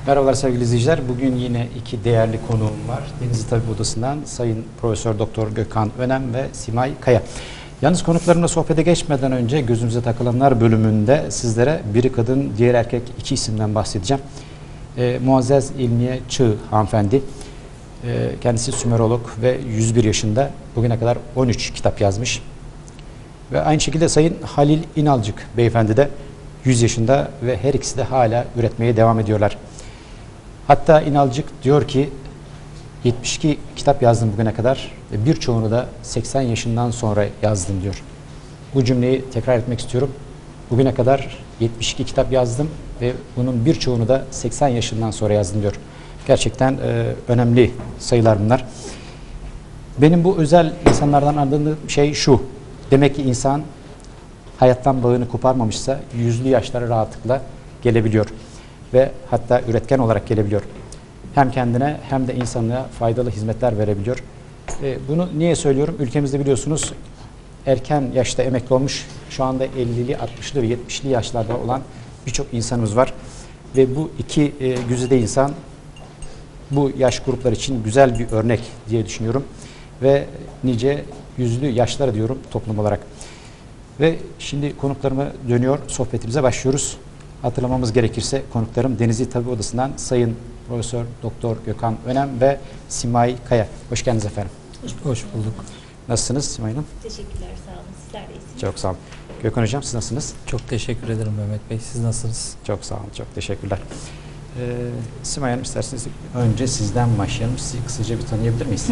Merhabalar sevgili izleyiciler. Bugün yine iki değerli konuğum var. Denizli Tabip Odası'ndan Sayın Profesör Doktor Gökhan Önem ve Simay Kaya. Yalnız konuklarımla sohbete geçmeden önce gözümüze takılanlar bölümünde sizlere biri kadın, diğer erkek iki isimden bahsedeceğim. Muazzez İlmiye Çığ hanımefendi. Kendisi Sümerolog ve 101 yaşında. Bugüne kadar 13 kitap yazmış. Ve aynı şekilde Sayın Halil İnalcık beyefendi de 100 yaşında ve her ikisi de hala üretmeye devam ediyorlar. Hatta İnalcık diyor ki 72 kitap yazdım bugüne kadar ve birçoğunu da 80 yaşından sonra yazdım diyor. Bu cümleyi tekrar etmek istiyorum. Bugüne kadar 72 kitap yazdım ve bunun birçoğunu da 80 yaşından sonra yazdım diyor. Gerçekten önemli sayılar bunlar. Benim bu özel insanlardan anladığım şey şu. Demek ki insan hayattan bağını koparmamışsa 100'lü yaşlara rahatlıkla gelebiliyor. Ve hatta üretken olarak gelebiliyor. Hem kendine hem de insanlığa faydalı hizmetler verebiliyor. Bunu niye söylüyorum? Ülkemizde biliyorsunuz erken yaşta emekli olmuş, şu anda 50'li, 60'lı ve 70'li yaşlarda olan birçok insanımız var. Ve bu iki güzide insan bu yaş grupları için güzel bir örnek diye düşünüyorum. Ve nice yüzlü yaşlara diyorum toplum olarak. Ve şimdi konuklarıma dönüyor, sohbetimize başlıyoruz. Hatırlamamız gerekirse konuklarım Denizli Tabip Odası'ndan Sayın Profesör Doktor Gökhan Önem ve Simay Kaya. Hoş geldiniz efendim. Hoş bulduk. Nasılsınız Simay Hanım? Teşekkürler, sağ olun. Sizler de iyisiniz. Çok sağ olun. Gökhan Hocam siz nasılsınız? Çok teşekkür ederim Mehmet Bey. Siz nasılsınız? Çok sağ olun, çok teşekkürler. Simay Hanım isterseniz önce sizden başlayalım. Sizi kısaca bir tanıyabilir miyiz?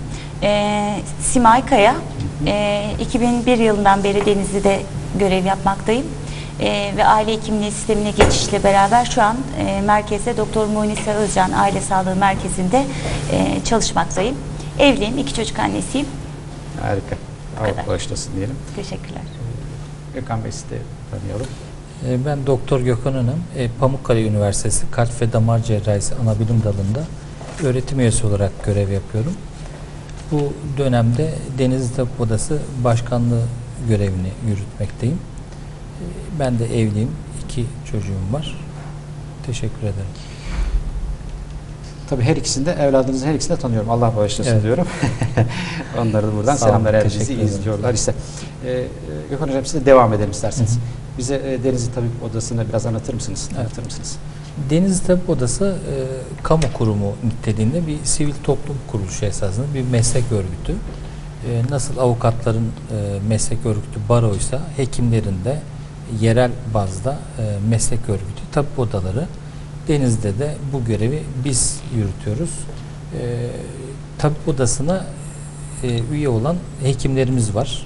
Simay Kaya. 2001 yılından beri Denizli'de görev yapmaktayım. Ve aile hekimliği sistemine geçişle beraber şu an merkezde Doktor Munise Özcan Aile Sağlığı Merkezi'nde çalışmaktayım. Evliyim, 2 çocuk annesiyim. Harika. Allah bağışlasın diyelim. Teşekkürler. Gökhan Bey sizi de tanıyalım. Ben Doktor Gökhan Önem, Pamukkale Üniversitesi Kalp ve Damar Cerrahisi Anabilim Dalı'nda öğretim üyesi olarak görev yapıyorum. Bu dönemde Denizli Tabip Odası Başkanlığı görevini yürütmekteyim. Ben de evliyim, 2 çocuğum var. Teşekkür ederim. Tabii her ikisinde, evladınızın her ikisini de tanıyorum. Allah bağışlasın Evet. diyorum. Onlara da buradan Sağ olun, selamlar, eğer bizi teşekkür ederim. izliyorlar ise. Gökhan Hocam size devam edelim isterseniz. Bize Denizli Tabip Odası'nı biraz anlatır mısınız? Evet. Anlatır mısınız? Denizli Tabip Odası kamu kurumu niteliğinde bir sivil toplum kuruluşu esasında bir meslek örgütü. Nasıl avukatların meslek örgütü baroysa hekimlerin de yerel bazda meslek örgütü tabip odaları. Denizli'de de bu görevi biz yürütüyoruz. Tabip odasına üye olan hekimlerimiz var.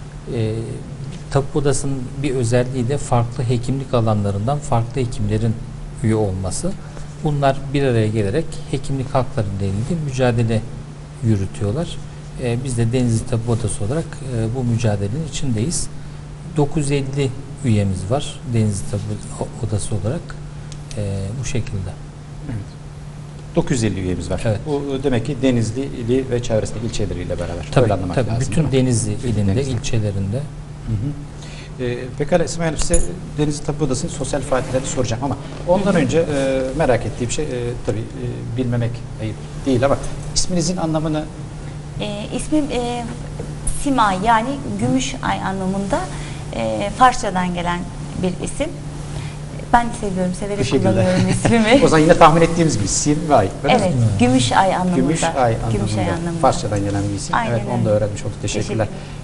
Tabip odasının bir özelliği de farklı hekimlik alanlarından farklı hekimlerin üye olması. Bunlar bir araya gelerek hekimlik haklarıyla ilgili mücadele yürütüyorlar. Biz de Denizli Tabip Odası olarak bu mücadelenin içindeyiz. 950 üyemiz var Denizli Tabip Odası olarak. Bu şekilde. Evet. 950 üyemiz var. Evet. Bu demek ki Denizli ili ve çevresindeki ilçeleriyle beraber. Tabii, Öyle anlamak lazım, bütün değil mi? Denizli Bütün ilinde, Denizli. ilçelerinde. Pekala İsmail Hanım, size Denizli Tabip Odası'nın sosyal faaliyetlerini soracağım ama ondan önce merak ettiğim şey tabii bilmemek ayıp değil ama isminizin anlamını... İsmim Simay, yani gümüş ay anlamında Farsçadan gelen bir isim. Ben seviyorum, severek kullanıyorum ismimi. O zaman yine tahmin ettiğimiz gibi Simay. Evet, gümüş ay anlamında. Gümüş ay anlamında. Gümüş ay anlamında. Farsçadan gelen bir isim. Aynen Evet, onu da öyle. öğrenmiş olduk. Teşekkürler.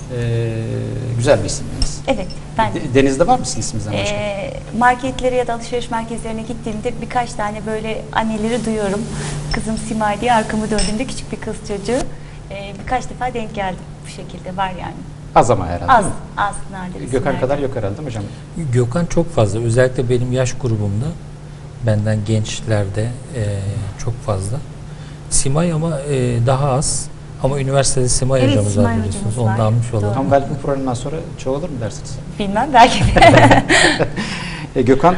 Güzel bir isim. Evet, ben Deniz'de var mısın isminizden başka? marketlere ya da alışveriş merkezlerine gittiğimde birkaç tane böyle anneleri duyuyorum. Kızım Simay diye, arkamı döndüğümde küçük bir kız çocuğu. Birkaç defa denk geldim, bu şekilde var yani. Az ama herhalde. Az, değil mi? az nadir Gökhan isimler. kadar yok herhalde değil mi hocam? Gökhan çok fazla. Özellikle benim yaş grubumda, benden gençlerde çok fazla. Simay ama daha az. Ama üniversitede Simay Evet, hocamız var Simay biliyorsunuz. hocamız Onu var. da almış olalım. Doğru. Ama belki bu programdan sonra çoğalır mı dersiniz? Bilmem, belki de. Gökhan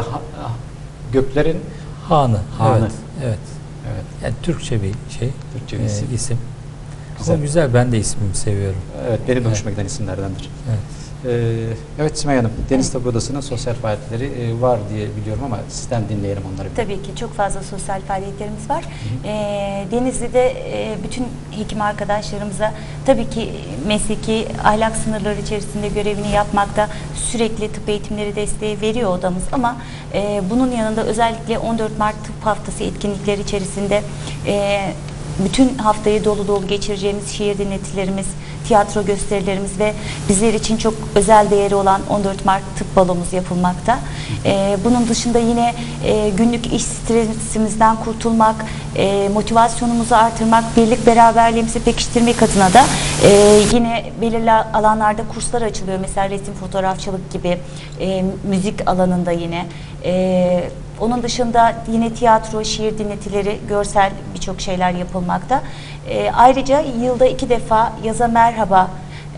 Göklerin Hanı. Hanı. Evet. Evet. evet, Yani Türkçe bir şey. Türkçe bir isim. isim. Güzel. Ama güzel. Ben de ismimi seviyorum. Evet, benim de hoşuma giden isimlerdendir. Evet. Evet Simay Hanım, Deniz Tabip Odası'nın sosyal faaliyetleri var diye biliyorum ama sizden dinleyelim onları. Tabii ki çok fazla sosyal faaliyetlerimiz var. Denizli'de bütün hekim arkadaşlarımıza tabii ki mesleki ahlak sınırları içerisinde görevini yapmakta, sürekli tıp eğitimleri desteği veriyor odamız ama bunun yanında özellikle 14 Mart Tıp Haftası etkinlikleri içerisinde bütün haftayı dolu dolu geçireceğimiz şiir dinletilerimiz, tiyatro gösterilerimiz ve bizler için çok özel değeri olan 14 Mart Tıp Balomuz yapılmakta. Bunun dışında yine günlük iş stresimizden kurtulmak, motivasyonumuzu artırmak, birlik beraberliğimizi pekiştirmek adına da yine belirli alanlarda kurslar açılıyor. Mesela resim fotoğrafçılık gibi, müzik alanında yine. Onun dışında yine tiyatro, şiir dinletileri, görsel birçok şeyler yapılmakta. Ayrıca yılda 2 defa yaza merhaba,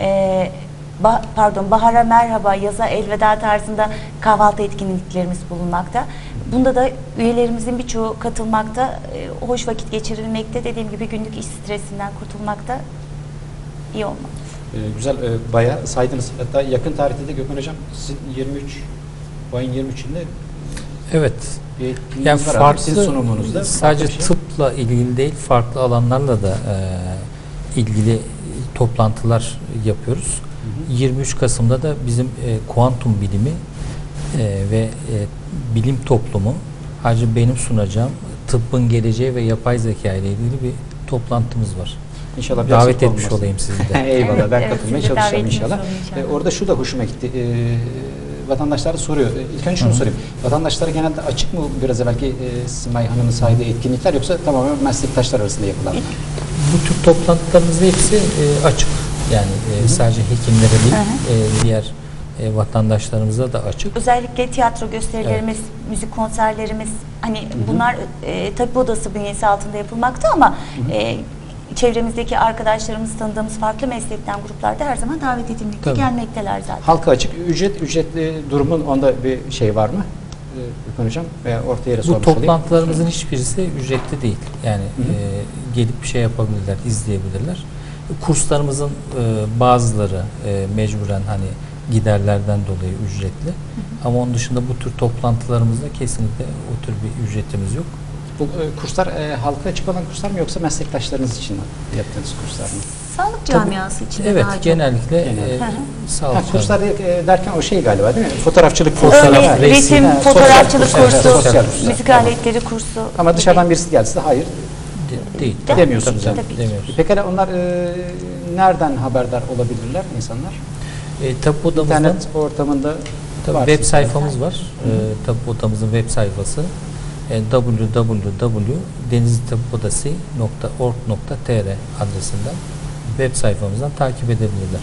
bahara merhaba, yaza elveda tarzında kahvaltı etkinliklerimiz bulunmakta. Bunda da üyelerimizin birçoğu katılmakta, hoş vakit geçirilmekte. Dediğim gibi günlük iş stresinden kurtulmakta iyi olmak. Güzel, bayağı saydınız. Hatta yakın tarihte de Gökhan Hocam, sizin 23, bu ayın 23'ünde Evet. bir etkinliğiniz Yani var. farklı, Sizin sunumunuzda. sadece Farklı bir şey. tıpla ilgili değil, farklı alanlarla da ilgili toplantılar yapıyoruz. 23 Kasım'da da bizim kuantum bilimi ve bilim toplumu, ayrıca benim sunacağım tıbbın geleceği ve yapay zeka ile ilgili bir toplantımız var. İnşallah bir davet aksilik etmiş olmaz. olayım sizi de. Eyvallah, ben Evet, katılmaya siz de çalışacağım davetiniz inşallah. olun inşallah. Orada şu da hoşuma gitti. Vatandaşlar soruyor. İlk önce şunu sorayım. Vatandaşlara genelde açık mı biraz evvelki Simay Hanım'ın saydığı etkinlikler, yoksa tamamen meslektaşlar arasında yapılan mı? Bu tür toplantılarımızın hepsi açık. Yani sadece hekimlere değil, diğer vatandaşlarımıza da açık. Özellikle tiyatro gösterilerimiz, müzik konserlerimiz, hani bunlar tabip odası bünyesi altında yapılmakta ama çevremizdeki arkadaşlarımız, tanıdığımız farklı meslekten gruplarda her zaman davet edilmekte, Tabii. gelmekteler zaten. Halka açık, ücretli durumun onda bir şey var mı? Gökhan Hocam, veya ortaya yere Bu sormuş olayım. toplantılarımızın hiçbirisi ücretli değil. Yani gelip bir şey yapabilirler, izleyebilirler. Kurslarımızın bazıları mecburen hani giderlerden dolayı ücretli. Ama onun dışında bu tür toplantılarımızda kesinlikle o tür bir ücretimiz yok. Bu kurslar halka açık olan kurslar mı, yoksa meslektaşlarınız için yaptığınız kurslar mı? Sağlık camiası için Evet, daha çok. genellikle Genel. sağlık Kurslar derken o şey galiba değil mi? Fotoğrafçılık Öyle kursları. resim, Ha, fotoğrafçılık sosyal kurslar, kursu, sosyal kurslar. müzik aletleri kursu. Ama dışarıdan birisi gelse hayır değil. demiyorsunuz Tabii, yani. tabii. Demiyoruz. Pekala onlar nereden haberdar olabilirler insanlar? Tabip odamızdan İnternet ortamında tabii var. web sayfamız var. Tabip odamızın web sayfası www.denizlitabipodası.org.tr adresinden web sayfamızdan takip edebilirler.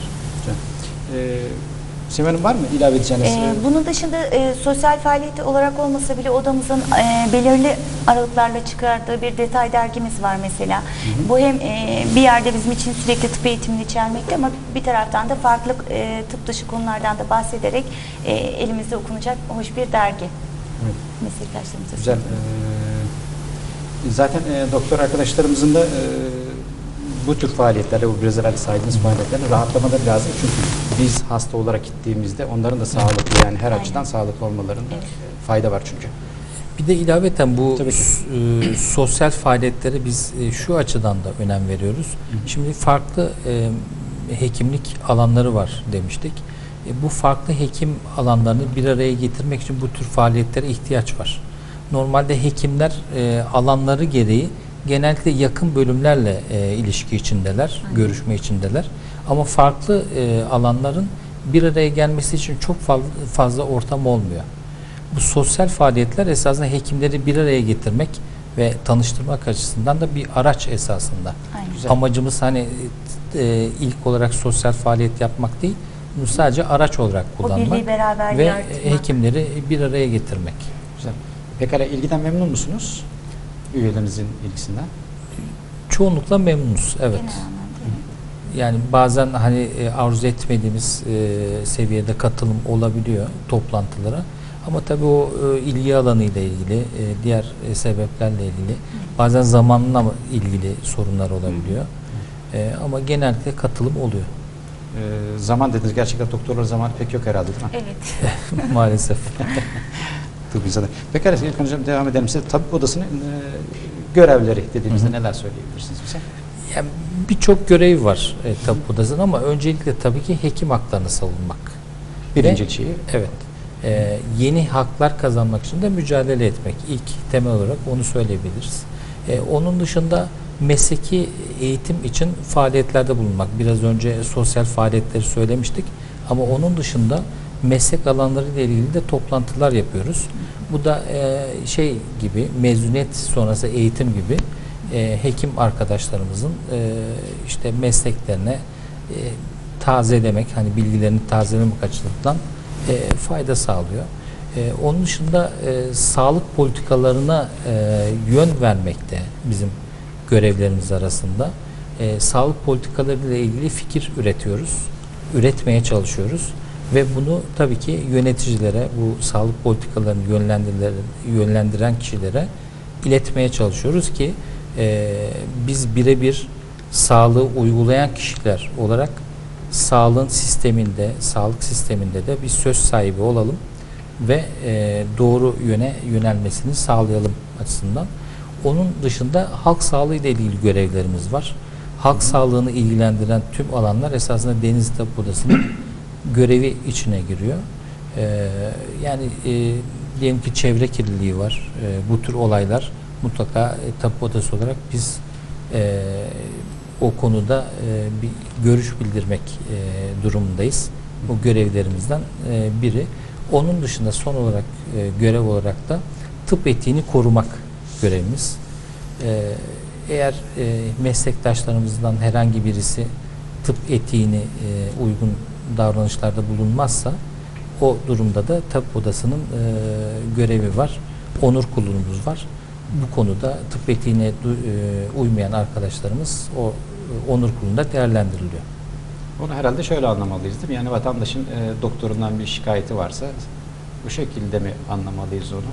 Simay Hanım, var mı ilave edeceğiniz? Bunun dışında sosyal faaliyeti olarak olmasa bile odamızın belirli aralıklarla çıkardığı bir detay dergimiz var mesela. Bu hem bir yerde bizim için sürekli tıp eğitimini içermekte ama bir taraftan da farklı tıp dışı konulardan da bahsederek elimizde okunacak hoş bir dergi. Evet. Meslektaşlarımıza. Güzel. Zaten doktor arkadaşlarımızın da bu tür faaliyetlerde, bu biraz evvel saydığınız faaliyetlerde rahatlamaları lazım. Çünkü biz hasta olarak gittiğimizde onların da sağlıklı, yani her açıdan sağlıklı olmalarında fayda var çünkü. Bir de ilaveten bu Tabii ki. sosyal faaliyetlere biz şu açıdan da önem veriyoruz. Şimdi farklı hekimlik alanları var demiştik. Bu farklı hekim alanlarını bir araya getirmek için bu tür faaliyetlere ihtiyaç var. Normalde hekimler alanları gereği genellikle yakın bölümlerle ilişki içindeler, görüşme içindeler. Ama farklı alanların bir araya gelmesi için çok fazla ortam olmuyor. Bu sosyal faaliyetler esasında hekimleri bir araya getirmek ve tanıştırmak açısından da bir araç esasında. Aynen. Amacımız hani ilk olarak sosyal faaliyet yapmak değil, bunu sadece araç olarak O kullanmak birliği beraberliği ve artırmak. hekimleri bir araya getirmek. Güzel. Pekala, ilgiden memnun musunuz? Üyelerinizin ilgisinden? Çoğunlukla memnunuz, evet. Genel anlamda. Yani bazen hani arzu etmediğimiz seviyede katılım olabiliyor toplantılara. Ama tabii o ilgi alanı ile ilgili, diğer sebeplerle ilgili, bazen zamanla ilgili sorunlar olabiliyor. Ama genellikle katılım oluyor. Zaman dediniz. Gerçekten doktorların zamanı pek yok herhalde, değil mi? Evet. Maalesef. Tıbbi zaten. Pekala İlkan Hocam, devam edelim. Size tabip odasının görevleri dediğimizde neler söyleyebilirsiniz bize? Yani birçok görevi var tabip odasının ama öncelikle tabii ki hekim haklarını savunmak. Birinci şeyi. Evet. Yeni haklar kazanmak için de mücadele etmek. İlk temel olarak onu söyleyebiliriz. Onun dışında mesleki eğitim için faaliyetlerde bulunmak. Biraz önce sosyal faaliyetleri söylemiştik. Ama onun dışında meslek alanları ile ilgili de toplantılar yapıyoruz. Bu da şey gibi, mezuniyet sonrası eğitim gibi hekim arkadaşlarımızın işte mesleklerine tazelemek, hani bilgilerini tazelemek açısından fayda sağlıyor. Onun dışında sağlık politikalarına yön vermek de bizim görevlerimiz arasında. Sağlık politikaları ile ilgili fikir üretiyoruz, üretmeye çalışıyoruz ve bunu tabii ki yöneticilere, bu sağlık politikalarını yönlendiren kişilere iletmeye çalışıyoruz ki biz birebir sağlığı uygulayan kişiler olarak sağlık sisteminde de bir söz sahibi olalım ve doğru yöne yönelmesini sağlayalım açısından. Onun dışında halk sağlığı ile ilgili görevlerimiz var. Halk sağlığını ilgilendiren tüm alanlar esasında Denizli Tabip Odası'nın görevi içine giriyor. Yani diyelim ki çevre kirliliği var. Bu tür olaylar mutlaka Tabip Odası olarak biz o konuda bir görüş bildirmek durumundayız. Bu görevlerimizden biri. Onun dışında son olarak görev olarak da tıp etiğini korumak görevimiz. Eğer meslektaşlarımızdan herhangi birisi tıp etiğini uygun davranışlarda bulunmazsa o durumda da Tabip Odası'nın görevi var. Onur kurulumuz var. Bu konuda tıp etiğine uymayan arkadaşlarımız o onur kurulunda değerlendiriliyor. Onu herhalde şöyle anlamalıyız, değil mi? Yani vatandaşın doktorundan bir şikayeti varsa bu şekilde mi anlamalıyız onu?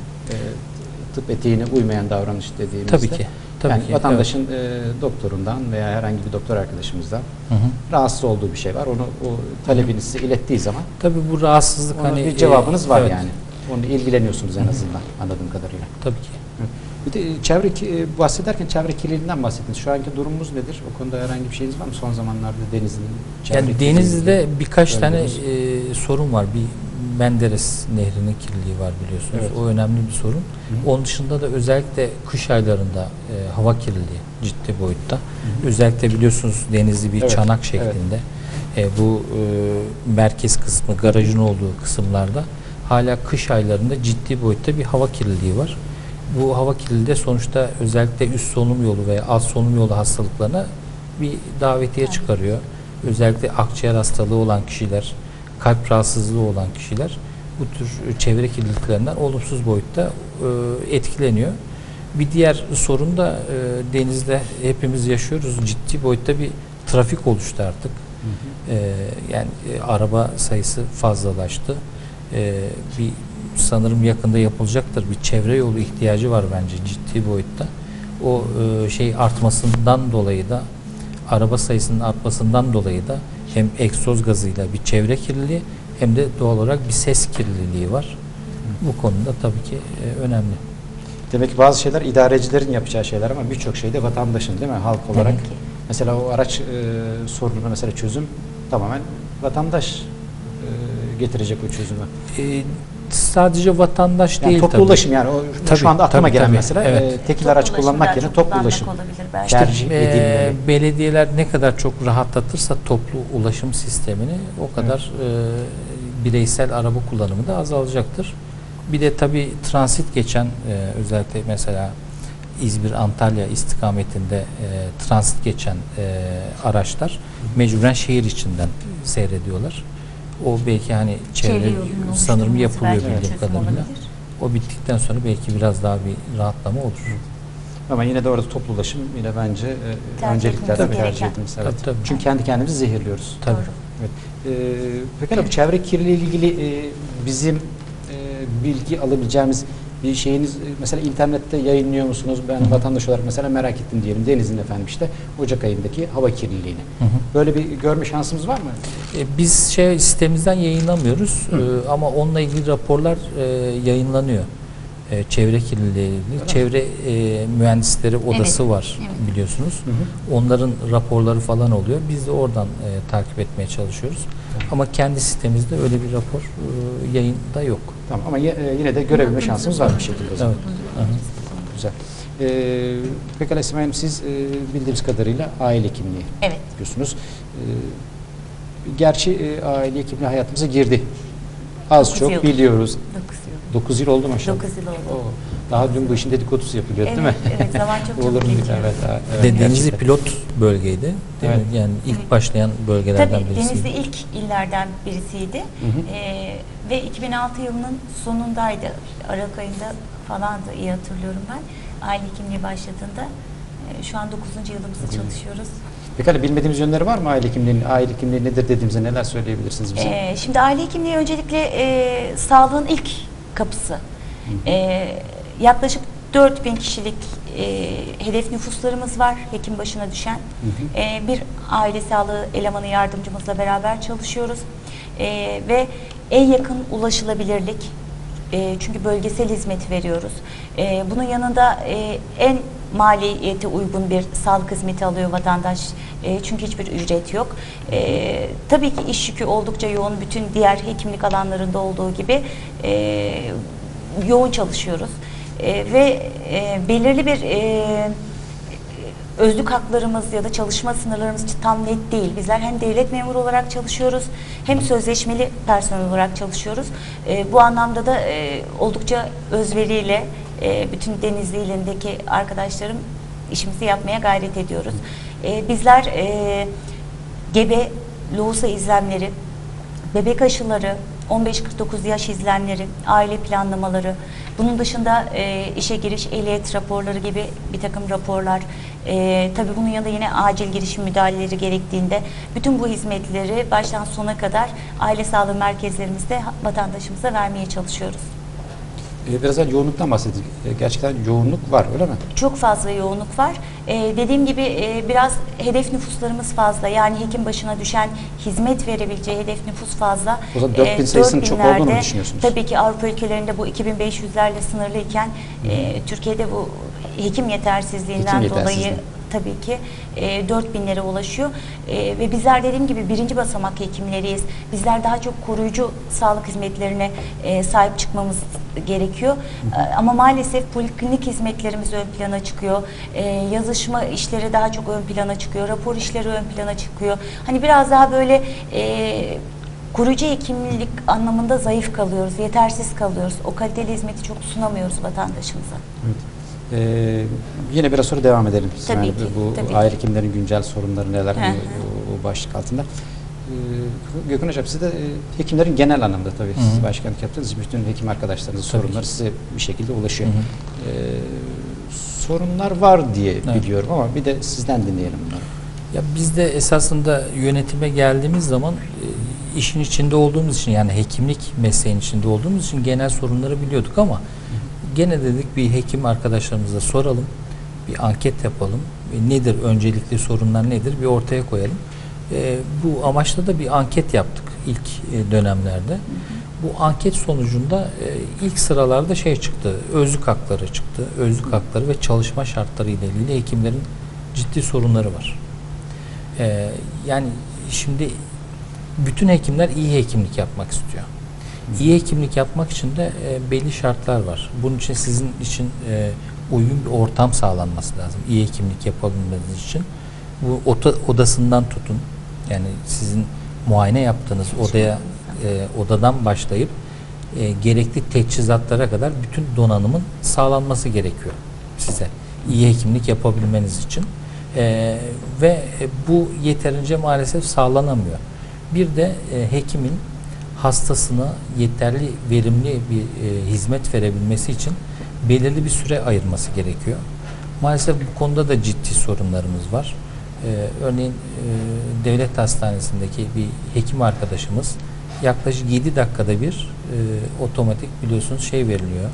Tıp etiğine uymayan davranış dediğimizde. Tabii ki. Tabii yani ki, vatandaşın doktorundan veya herhangi bir doktor arkadaşımızdan rahatsız olduğu bir şey var. Onu o talebini size ilettiği zaman tabii bu rahatsızlık hani bir cevabınız var evet. yani. Onu ilgileniyorsunuz en azından anladığım kadarıyla. Tabii ki. Bir de bahsederken çevre kirliliğinden bahsettiniz. Şu anki durumumuz nedir? O konuda herhangi bir şeyiniz var mı? Son zamanlarda Denizli'nin çevre Yani Denizli'de birkaç tane sorun var. Bir Menderes Nehri'nin kirliliği var biliyorsunuz. Evet. O önemli bir sorun. Onun dışında da özellikle kış aylarında hava kirliliği ciddi boyutta. Özellikle biliyorsunuz Denizli bir çanak şeklinde. Bu merkez kısmı, garajın olduğu kısımlarda hala kış aylarında ciddi boyutta bir hava kirliliği var. Bu hava kirliliği de sonuçta özellikle üst solunum yolu veya alt solunum yolu hastalıklarına bir davetiye çıkarıyor. Özellikle akciğer hastalığı olan kişiler, kalp rahatsızlığı olan kişiler bu tür çevre kirliliklerinden olumsuz boyutta etkileniyor. Bir diğer sorun da denizde hepimiz yaşıyoruz. Ciddi boyutta bir trafik oluştu artık. Yani araba sayısı fazlalaştı. Bir sanırım yakında yapılacaktır. Bir çevre yolu ihtiyacı var bence ciddi boyutta. O şey artmasından dolayı da araba sayısının artmasından dolayı da hem egzoz gazıyla bir çevre kirliliği hem de doğal olarak bir ses kirliliği var. Bu konuda tabii ki önemli. Demek ki bazı şeyler idarecilerin yapacağı şeyler ama birçok şey de vatandaşın, değil mi? Halk olarak. Mesela o araç sorununa mesela çözüm tamamen vatandaş getirecek o çözümü. Sadece vatandaş yani değil toplu tabii. ulaşım yani o Tabii, şu anda aklıma gelen tabii. mesela tekil Toplu araç ulaşım kullanmak daha yerine çok toplu ulaşım kullanmak olabilir belki. tercih edilmeli. Belediyeler ne kadar çok rahatlatırsa toplu ulaşım sistemini o kadar bireysel araba kullanımı da azalacaktır. Bir de tabii transit geçen özellikle mesela İzmir-Antalya istikametinde transit geçen araçlar mecburen şehir içinden seyrediyorlar. O belki hani çevre sanırım yapılıyor bildiğim kadarıyla. O bittikten sonra belki biraz daha bir rahatlama olur. Ama yine de orada toplu ulaşım yine bence önceliklerden tercih edilmesi. Evet. Tabii. Çünkü kendi kendimizi zehirliyoruz. Tabii. Evet. Pekala bu çevre kirliliği ile ilgili bizim bilgi alabileceğimiz Bir şeyiniz mesela internette yayınlıyor musunuz? Ben vatandaş olarak mesela merak ettim diyelim. Deniz'in efendim işte Ocak ayındaki hava kirliliğini. Böyle bir görme şansımız var mı? Biz sitemizden yayınlamıyoruz ama onunla ilgili raporlar yayınlanıyor. Çevre kirliliği ilgili. Çevre mühendisleri odası var biliyorsunuz. Onların raporları falan oluyor. Biz de oradan takip etmeye çalışıyoruz. Ama kendi sitemizde öyle bir rapor yayında yok. Tamam ama yine de görebilme şansımız var bir şekilde o zaman. Evet. Güzel. Pekala Simay Hanım, siz bildiğimiz kadarıyla aile hekimliği yapıyorsunuz. Gerçi aile hekimliği hayatımıza girdi. Az çok yıl. biliyoruz. 9 yıl. 9 yıl oldu maşallah. 9 yıl oldu. Daha dün bu işin dedikodusu yapılıyor değil mi? Evet, zaman çok Olur çabuk mu? geçiyor. Evet, Denizli gerçekten. pilot bölgeydi. Değil mi? Yani ilk başlayan bölgelerden Tabii birisi. Denizli ilk illerden birisiydi. Ve 2006 yılının sonundaydı. Aralık ayında falandı, iyi hatırlıyorum ben. Aile hekimliği başladığında. Şu an 9. yılımızda çalışıyoruz. Pekala bilmediğimiz yönleri var mı aile hekimliğinin? Aile hekimliği nedir dediğimizde neler söyleyebilirsiniz bize? Şimdi aile hekimliği öncelikle sağlığın ilk kapısı. Yaklaşık 4000 kişilik hedef nüfuslarımız var hekim başına düşen. Bir aile sağlığı elemanı yardımcımızla beraber çalışıyoruz. Ve en yakın ulaşılabilirlik, çünkü bölgesel hizmet veriyoruz. Bunun yanında en maliyete uygun bir sağlık hizmeti alıyor vatandaş. Çünkü hiçbir ücret yok. Tabii ki iş yükü oldukça yoğun, bütün diğer hekimlik alanlarında olduğu gibi yoğun çalışıyoruz. Ve belirli bir özlük haklarımız ya da çalışma sınırlarımız tam net değil. Bizler hem devlet memuru olarak çalışıyoruz hem sözleşmeli personel olarak çalışıyoruz. Bu anlamda da oldukça özveriyle bütün Denizli ilindeki arkadaşlarım işimizi yapmaya gayret ediyoruz. Bizler gebe, lohusa izlemleri, bebek aşıları, 15-49 yaş izlemleri, aile planlamaları, bunun dışında işe giriş, ehliyet raporları gibi bir takım raporlar, tabii bunun yanında yine acil girişim müdahaleleri gerektiğinde bütün bu hizmetleri baştan sona kadar aile sağlığı merkezlerimizde vatandaşımıza vermeye çalışıyoruz. Biraz daha yoğunluktan bahsettik. Gerçekten yoğunluk var öyle mi? Çok fazla yoğunluk var. Dediğim gibi biraz hedef nüfuslarımız fazla. Yani hekim başına düşen hizmet verebileceği hedef nüfus fazla. O zaman 4000 sayısının çok olduğunu mu düşünüyorsunuz? Tabii ki Avrupa ülkelerinde bu 2500'lerle sınırlıyken Türkiye'de bu hekim yetersizliğinden dolayı tabii ki 4000'lere ulaşıyor. Ve bizler dediğim gibi birinci basamak hekimleriyiz. Bizler daha çok koruyucu sağlık hizmetlerine sahip çıkmamız gerekiyor. Ama maalesef poliklinik hizmetlerimiz ön plana çıkıyor. Yazışma işleri daha çok ön plana çıkıyor. Rapor işleri ön plana çıkıyor. Hani biraz daha böyle koruyucu hekimlik anlamında zayıf kalıyoruz, yetersiz kalıyoruz. O kaliteli hizmeti çok sunamıyoruz vatandaşımıza. Evet. Yine biraz sonra devam edelim. Tabii yani ki, bu tabii aile ki. hekimlerin güncel sorunları neler bu başlık altında. Gökhan Hocam, siz de hekimlerin genel anlamda tabii siz başkanlık yaptınız. Bütün hekim arkadaşlarınızın sorunları size bir şekilde ulaşıyor. Sorunlar var diye biliyorum ama bir de sizden dinleyelim bunları. Ya biz de esasında yönetime geldiğimiz zaman işin içinde olduğumuz için, yani hekimlik mesleğin içinde olduğumuz için genel sorunları biliyorduk ama gene dedik bir hekim arkadaşlarımıza soralım, bir anket yapalım. Nedir öncelikli sorunlar nedir bir ortaya koyalım. Bu amaçla da bir anket yaptık ilk dönemlerde. Bu anket sonucunda ilk sıralarda şey çıktı, özlük hakları çıktı. Özlük hakları ve çalışma şartları ile ilgili hekimlerin ciddi sorunları var. Yani şimdi bütün hekimler iyi hekimlik yapmak istiyor. İyi hekimlik yapmak için de belli şartlar var. Bunun için sizin için uygun bir ortam sağlanması lazım. İyi hekimlik yapabilmeniz için. Bu odasından tutun. Yani sizin muayene yaptığınız odadan başlayıp gerekli teçhizatlara kadar bütün donanımın sağlanması gerekiyor size. İyi hekimlik yapabilmeniz için. Ve bu yeterince maalesef sağlanamıyor. Bir de hekimin hastasına yeterli, verimli bir hizmet verebilmesi için belirli bir süre ayırması gerekiyor. Maalesef bu konuda da ciddi sorunlarımız var. Örneğin devlet hastanesindeki bir hekim arkadaşımız yaklaşık 7 dakikada bir otomatik biliyorsunuz şey veriliyor.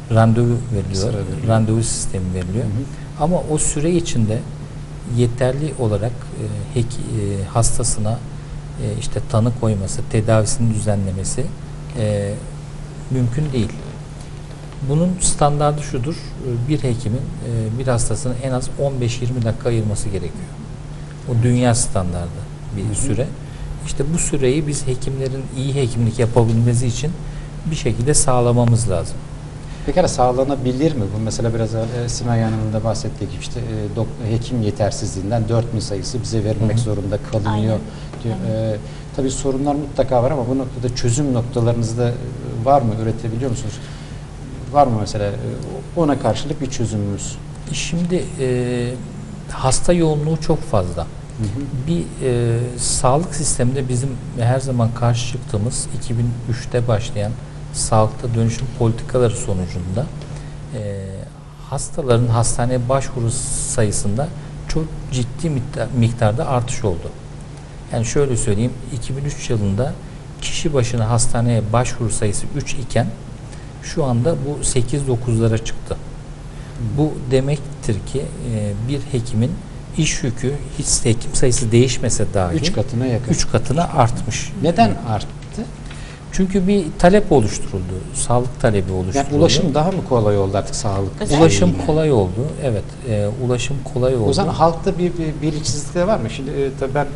randevu veriliyor. Sıra veriliyor. Randevu sistemi veriliyor. Ama o süre içinde yeterli olarak hastasına işte tanı koyması, tedavisini düzenlemesi mümkün değil. Bunun standardı şudur: bir hekimin bir hastasına en az 15-20 dakika ayırması gerekiyor. O dünya standardı bir süre. İşte bu süreyi biz hekimlerin iyi hekimlik yapabilmesi için bir şekilde sağlamamız lazım. Pekala sağlanabilir mi? Bu mesela biraz Simay Hanım'ın da bahsettiği gibi işte hekim yetersizliğinden 4000 sayısı bize verilmek zorunda kalınıyor diyor. Tabii sorunlar mutlaka var ama bu noktada çözüm noktalarınız da var mı? Üretebiliyor musunuz? Var mı mesela ona karşılık bir çözümümüz? Şimdi hasta yoğunluğu çok fazla. Bir sağlık sisteminde bizim her zaman karşı çıktığımız 2003'te başlayan sağlıkta dönüşüm politikaları sonucunda hastaların hastaneye başvuru sayısında çok ciddi miktarda artış oldu. Yani şöyle söyleyeyim, 2003 yılında kişi başına hastaneye başvuru sayısı 3 iken şu anda bu 8-9'lara çıktı. Bu demektir ki bir hekimin iş yükü hiç hekim sayısı değişmese dahi 3 katına yakın. 3 katına artmış. Neden arttı? Çünkü bir talep oluşturuldu. Sağlık talebi oluşturuldu. Yani ulaşım daha mı kolay oldu artık sağlık? Ulaşım şeyine? kolay oldu. Evet. Ulaşım kolay oldu. O zaman halkta bir bilinçsizlik de var mı? Şimdi tabii ben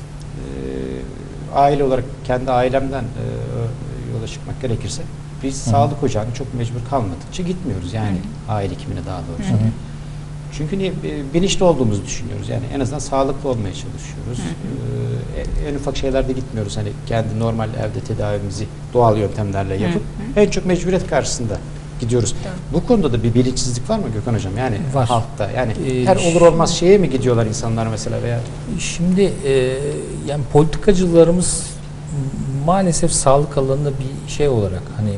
aile olarak kendi ailemden yola çıkmak gerekirse biz sağlık ocağına çok mecbur kalmadıkça gitmiyoruz yani aile hekimine daha doğrusu. Çünkü niye? Bilinçli olduğumuzu düşünüyoruz. Yani en azından sağlıklı olmaya çalışıyoruz. En ufak şeylerde gitmiyoruz. Hani kendi normal evde tedavimizi doğal yöntemlerle yapıp en çok mecburiyet karşısında gidiyoruz. Bu konuda da bir bilinçsizlik var mı Gökhan Hocam? Yani var. halkta. Yani her olur olmaz şeye mi gidiyorlar insanlar mesela veya? Şimdi yani politikacılarımız maalesef sağlık alanında bir şey olarak hani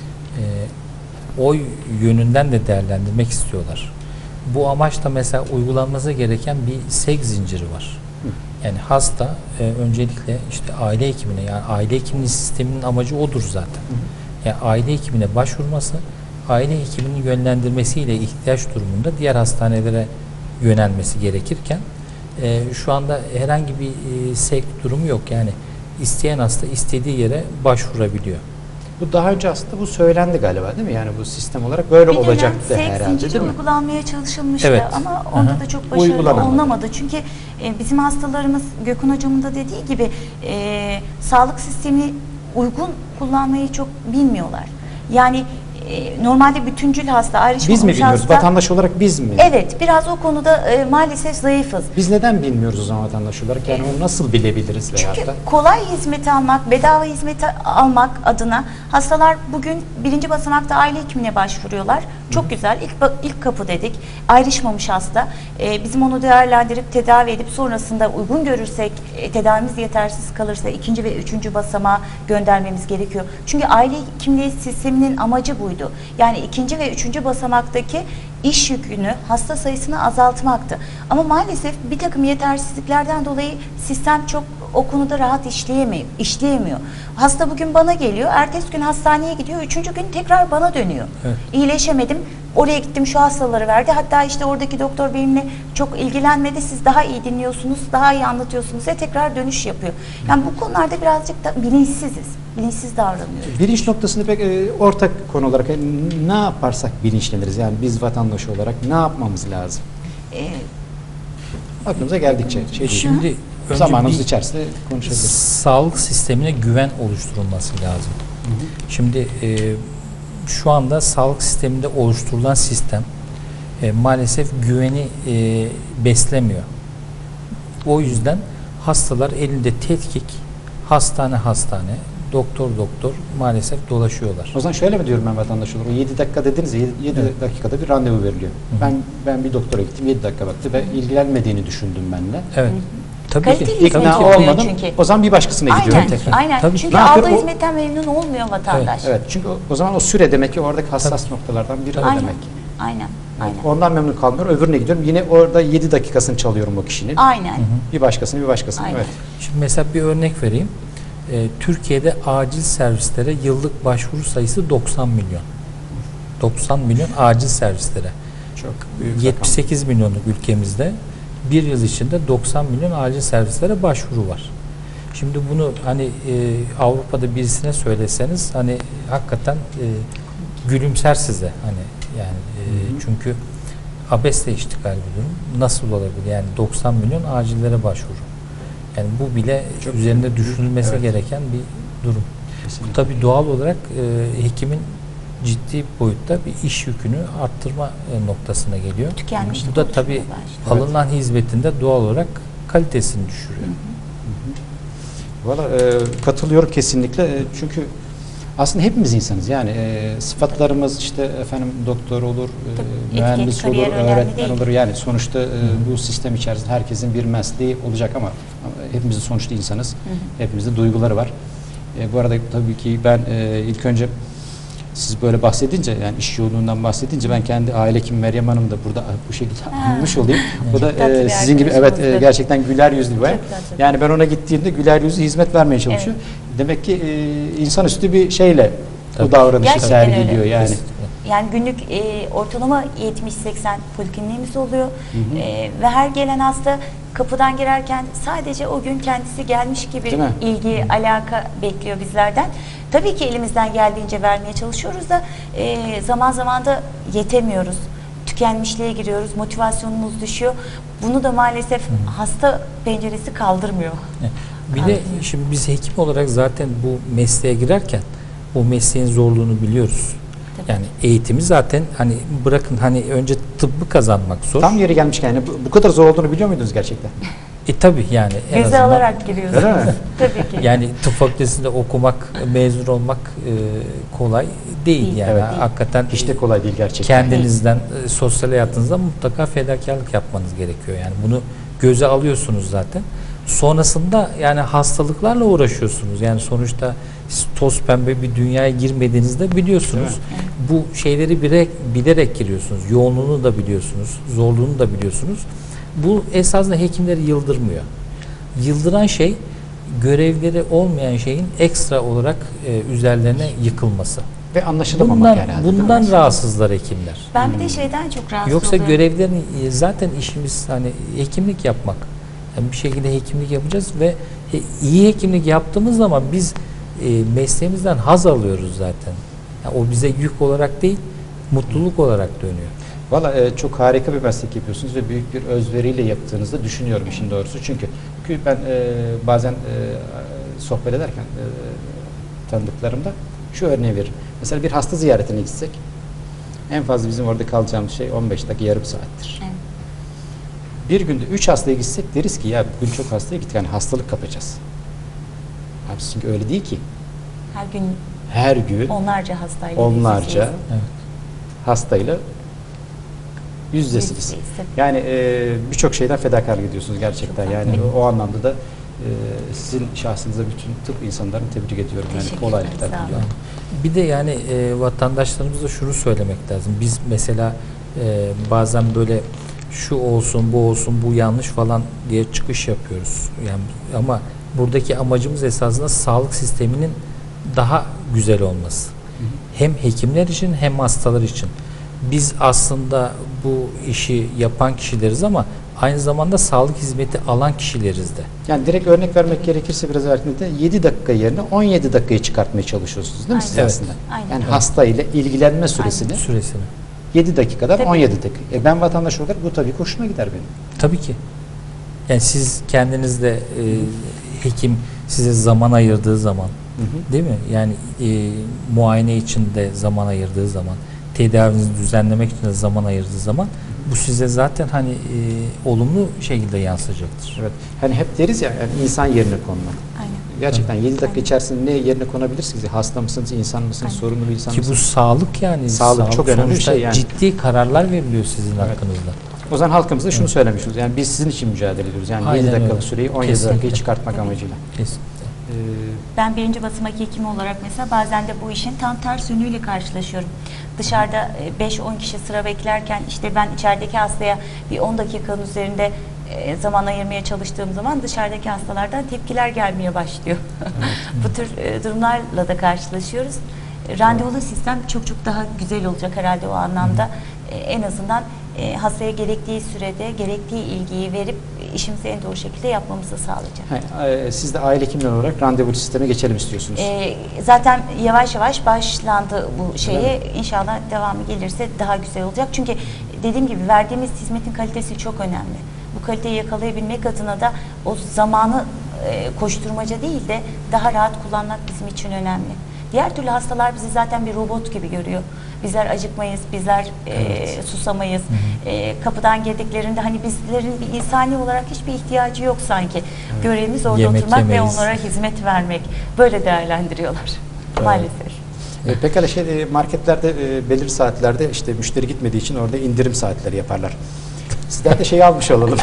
oy yönünden de değerlendirmek istiyorlar. Bu amaçla mesela uygulanması gereken bir sevk zinciri var. Yani hasta öncelikle işte aile hekimine, yani aile hekimliği sisteminin amacı odur zaten. Yani aile hekimine başvurması, aile hekiminin yönlendirmesiyle ihtiyaç durumunda diğer hastanelere yönelmesi gerekirken şu anda herhangi bir sevk durumu yok. Yani isteyen hasta istediği yere başvurabiliyor. Bu daha önce aslında bu söylendi galiba değil mi? Yani bu sistem olarak böyle olacaktı herhalde değil mi? uygulanmaya çalışılmıştı Evet. ama onda da çok başarılı Uygulanamadı. olunamadı. Çünkü bizim hastalarımız Gökhan Hocam'ın da dediği gibi sağlık sistemini uygun kullanmayı çok bilmiyorlar. Yani normalde bütüncül hasta, ayrışmamış Biz mi bilmiyoruz? hasta. Vatandaş olarak biz mi? Evet, biraz o konuda maalesef zayıfız. Biz neden bilmiyoruz o zaman vatandaş olarak? Yani onu nasıl bilebiliriz veyahut Çünkü da? kolay hizmeti almak, bedava hizmeti almak adına hastalar bugün birinci basamakta aile hekimine başvuruyorlar. Çok güzel. İlk kapı dedik. Ayrışmamış hasta. Bizim onu değerlendirip tedavi edip sonrasında uygun görürsek, tedavimiz yetersiz kalırsa ikinci ve üçüncü basamağa göndermemiz gerekiyor. Çünkü aile hekimliği sisteminin amacı buydu. Yani ikinci ve üçüncü basamaktaki iş yükünü, hasta sayısını azaltmaktı. Ama maalesef bir takım yetersizliklerden dolayı sistem çok o konuda rahat işleyemiyor. Hasta bugün bana geliyor, ertesi gün hastaneye gidiyor, üçüncü gün tekrar bana dönüyor. Evet. İyileşemedim, oraya gittim, şu hastaları verdi. Hatta işte oradaki doktor benimle çok ilgilenmedi, siz daha iyi dinliyorsunuz, daha iyi anlatıyorsunuz diye tekrar dönüş yapıyor. Yani bu konularda birazcık da bilinçsiziz. Bilinçsiz davranıyoruz. Bilinç noktasında pek ortak konu olarak ne yaparsak bilinçleniriz? Yani biz vatandaş olarak ne yapmamız lazım? Aklımıza geldikçe Şimdi zamanımız içerisinde konuşabiliriz. Sağlık sistemine güven oluşturulması lazım. Şimdi şu anda sağlık sisteminde oluşturulan sistem maalesef güveni beslemiyor. O yüzden hastalar elinde tetkik, hastane doktor maalesef dolaşıyorlar. O zaman şöyle mi diyorum ben vatandaş olarak? 7 dakika dediniz ya, 7 dakikada bir randevu veriliyor. Ben bir doktora gittim, 7 dakika baktı ve ilgilenmediğini düşündüm benimle. Evet. Tabii Kaliteli ki. hizmet İkna olmuyor olmadım. çünkü. O zaman bir başkasına gidiyorum tekrar. Aynen. Tabii. Çünkü Ne aldığı yapıyor? hizmetten memnun olmuyor vatandaş. Evet. Çünkü o zaman o süre demek ki oradaki hassas noktalardan biri o Aynen. demek. Aynen. Ondan memnun kalmıyor. Öbürüne gidiyorum. Yine orada 7 dakikasını çalıyorum o kişinin. Aynen. Bir başkasını. Aynen. Evet. Şimdi mesela bir örnek vereyim. Türkiye'de acil servislere yıllık başvuru sayısı 90 milyon. 90 milyon acil servislere. Çok büyük 78 milyonluk ülkemizde bir yıl içinde 90 milyon acil servislere başvuru var. Şimdi bunu hani Avrupa'da birisine söyleseniz hani hakikaten gülümser size hani yani çünkü abesle iştigal bir durum. Nasıl olabilir? Yani 90 milyon acillere başvuru. Yani bu bile çok üzerinde düşünülmesi evet. gereken bir durum. Kesinlikle. Bu tabii doğal olarak hekimin ciddi boyutta bir iş yükünü arttırma noktasına geliyor. Tükenmişlik Bu da oluşmaya tabii başlıyor. alınan hizmetinde doğal olarak kalitesini düşürüyor. Valla katılıyorum kesinlikle. Çünkü aslında hepimiz insanız. Yani sıfatlarımız işte efendim doktor olur, mühendis olur, kariyer önemli öğretmen değil. olur. Yani sonuçta bu sistem içerisinde herkesin bir mesleği olacak ama hepimiz de sonuçta insanız. Hepimizde duyguları var. Bu arada tabii ki ben ilk önce siz böyle bahsedince yani iş yoğunluğundan bahsedince ben kendi aile hekimi Meryem Hanım da burada bu şekilde anmış olayım. O da tatlı bir sizin gibi arkadaşımızdır. gerçekten güler yüzlü bir bayan. Çok tatlı. Yani ben ona gittiğimde güler yüzlü hizmet vermeye çalışıyor. Demek ki insanüstü bir şeyle Tabii. bu davranışı Gerçekten sergiliyor öyle. yani. Yani günlük ortalama 70-80 polikliniğimiz oluyor. Ve her gelen hasta kapıdan girerken sadece o gün kendisi gelmiş gibi Değil mi? ilgi, alaka bekliyor bizlerden. Tabii ki elimizden geldiğince vermeye çalışıyoruz da zaman zaman da yetemiyoruz. Tükenmişliğe giriyoruz, motivasyonumuz düşüyor. Bunu da maalesef hasta penceresi kaldırmıyor. Bir de şimdi biz hekim olarak zaten bu mesleğe girerken bu mesleğin zorluğunu biliyoruz. Tabii. Yani eğitimi zaten hani bırakın hani önce tıbbı kazanmak zor. Tam yeri gelmişken yani bu kadar zor olduğunu biliyor muydunuz gerçekten? Tabii yani en Göze azından alarak giriyoruz. Öyle mi? Tabii ki. yani tıp fakültesinde okumak, mezun olmak kolay değil Değil, yani. evet. Hakikaten Hiç de kolay değil gerçekten. kendinizden sosyal hayatınızda mutlaka fedakarlık yapmanız gerekiyor. Yani bunu göze alıyorsunuz zaten. Sonrasında yani hastalıklarla uğraşıyorsunuz. Yani sonuçta siz toz pembe bir dünyaya girmediğinizde biliyorsunuz. Bu şeyleri bilerek giriyorsunuz. Yoğunluğunu da biliyorsunuz. Zorluğunu da biliyorsunuz. Bu esasında hekimleri yıldırmıyor. Yıldıran şey görevleri olmayan şeyin ekstra olarak üzerlerine yıkılması. Ve anlaşılamamak herhalde. Bundan rahatsızlar hekimler. Ben bir de şeyden çok rahatsız Yoksa oluyorum. görevlerini zaten işimiz hani hekimlik yapmak. Yani bir şekilde hekimlik yapacağız ve iyi hekimlik yaptığımız zaman biz mesleğimizden haz alıyoruz zaten. Yani o bize yük olarak değil, mutluluk olarak dönüyor. Valla çok harika bir meslek yapıyorsunuz ve büyük bir özveriyle yaptığınızda düşünüyorum işin doğrusu. Çünkü ben bazen sohbet ederken tanıdıklarımda şu örneği veririm. Mesela bir hasta ziyaretine gitsek en fazla bizim orada kalacağımız şey 15 dakika yarım saattir. Evet. Bir günde 3 hastaya gitsek deriz ki ya bugün çok hastaya gittik yani hastalık kapacağız. Abi çünkü öyle değil ki. Her gün Her gün onlarca hastayla onlarca Evet. hastayla yüz yüzesiniz. Yani birçok şeyden fedakarlık ediyorsunuz gerçekten. Yani o anlamda da sizin şahsınıza bütün tıp insanlarını tebrik ediyorum. Yani Teşekkürler, kolaylıklar sağ olun. diliyorum. Bir de yani vatandaşlarımıza şunu söylemek lazım. Biz mesela bazen böyle şu olsun, bu olsun, bu yanlış falan diye çıkış yapıyoruz. Yani ama buradaki amacımız esasında sağlık sisteminin daha güzel olması. Hem hekimler için hem hastalar için. Biz aslında bu işi yapan kişileriz ama aynı zamanda sağlık hizmeti alan kişileriz de. Yani direkt örnek vermek gerekirse biraz erkekte 7 dakika yerine 17 dakikayı çıkartmaya çalışıyorsunuz değil mi siz Aynen. aslında? Aynen. Yani hasta ile ilgilenme süresini Süresini. 7 dakikadan Tabii. 17 dakika. Ben vatandaş olarak bu tabii hoşuma gider benim. Tabii ki. Yani siz kendiniz de hekim size zaman ayırdığı zaman değil mi? Yani muayene için de zaman ayırdığı zaman, tedavinizi düzenlemek için de zaman ayırdığı zaman bu size zaten hani olumlu şekilde yansıyacaktır. Evet. Hani hep deriz ya yani insan yerine konmak. Aynen. Gerçekten 7 dakika Aynen. içerisinde ne yerine konabilirsiniz? Hasta mısınız, insan mısınız, Aynen. sorunlu bir insan Ki bu mısınız? sağlık yani. Sağlık çok önemli bir sonuçta şey yani. ciddi kararlar veriliyor sizin Evet. hakkınızda. O zaman halkımıza şunu söylemişiz. Yani biz sizin için mücadele ediyoruz. Yani Aynen 7 dakikalık öyle. süreyi 17 Kesinlikle. dakikayı çıkartmak amacıyla. Kesinlikle. Ben birinci basamak hekimi olarak mesela bazen de bu işin tam ters yönüyle karşılaşıyorum. Dışarıda 5-10 kişi sıra beklerken işte ben içerideki hastaya bir 10 dakikanın üzerinde zaman ayırmaya çalıştığım zaman dışarıdaki hastalardan tepkiler gelmeye başlıyor. Bu tür durumlarla da karşılaşıyoruz. Randevulu sistem çok çok daha güzel olacak herhalde o anlamda. En azından hastaya gerektiği sürede gerektiği ilgiyi verip işimizi en doğru şekilde yapmamızı sağlayacak. Siz de aile hekimleri olarak randevulu sisteme geçelim istiyorsunuz. Zaten yavaş yavaş başlandı bu şeye. İnşallah devamı gelirse daha güzel olacak. Çünkü dediğim gibi verdiğimiz hizmetin kalitesi çok önemli. Bu kaliteyi yakalayabilmek adına da o zamanı koşturmaca değil de daha rahat kullanmak bizim için önemli. Diğer türlü hastalar bizi zaten bir robot gibi görüyor. Bizler acıkmayız, bizler susamayız. Kapıdan girdiklerinde hani bizlerin bir insani olarak hiçbir ihtiyacı yok sanki. Evet. Görevimiz orada oturmak yemeyiz ve onlara hizmet vermek. Böyle değerlendiriyorlar maalesef. Pekala marketlerde belirli saatlerde işte müşteri gitmediği için orada indirim saatleri yaparlar. Sizden de şeyi almış olalım.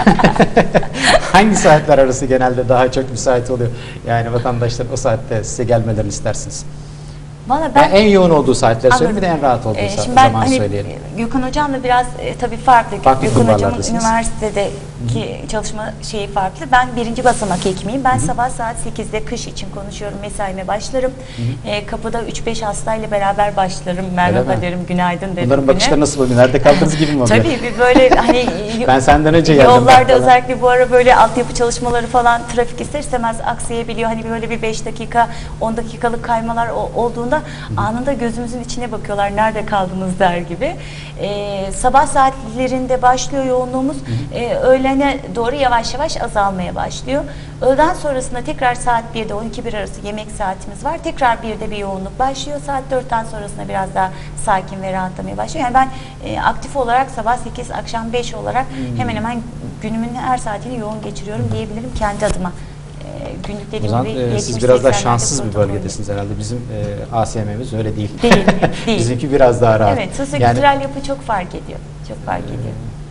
Hangi saatler arası genelde daha çok müsait oluyor? Yani vatandaşlar o saatte size gelmelerini istersiniz. Vallahi ben en yoğun olduğu saatleri söyleyeyim, bir de en rahat olduğu zaman hani söyleyelim. Gökhan Hocam'la biraz tabii farklı. Gökhan Hocam'ın üniversitedeki çalışma şeyi farklı. Ben 1. basamak hekimiyim. Ben sabah saat 8'de kış için konuşuyorum. Mesaime başlarım. Kapıda 3-5 hastayla beraber başlarım. Merhaba derim, günaydın derim. Bunların bakışları nasıl oluyor? Nerede kaldınız gibi mi oluyor? Tabii bir böyle hani ben senden önce geldim. Yollarda özellikle bu ara böyle altyapı çalışmaları falan trafik ister istemez aksayabiliyor. Hani böyle bir 5 dakika 10 dakikalık kaymalar olduğunda anında gözümüzün içine bakıyorlar. Nerede kaldınız der gibi. Sabah saatlerinde başlıyor yoğunluğumuz. Öğlene doğru yavaş yavaş azalmaya başlıyor. Öğleden sonrasında tekrar saat 1'de 12-1 arası yemek saatimiz var. Tekrar 1'de bir yoğunluk başlıyor. Saat 4'ten sonrasında biraz daha sakin ve rahatlamaya başlıyor. Yani ben aktif olarak sabah 8, akşam 5 olarak hemen hemen günümün her saatini yoğun geçiriyorum diyebilirim kendi adıma. Günlük dediğim gibi siz biraz daha şanssız bir bölgedesiniz herhalde. Bizim ASM'miz öyle değil. Değil. Bizimki biraz daha rahat. Evet, sosyokültürel yapı çok fark ediyor. Çok fark ediyor.